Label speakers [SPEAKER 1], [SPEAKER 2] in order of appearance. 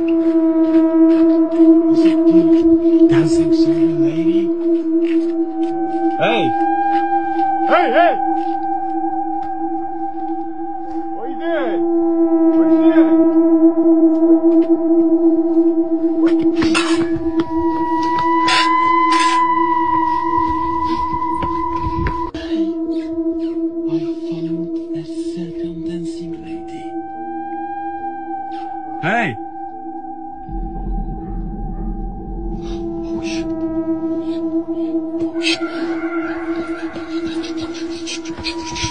[SPEAKER 1] Is it the dancing singing lady? Hey! Hey, hey! What are you doing? What are you doing? I found a second dancing lady. Hey! Push. Push.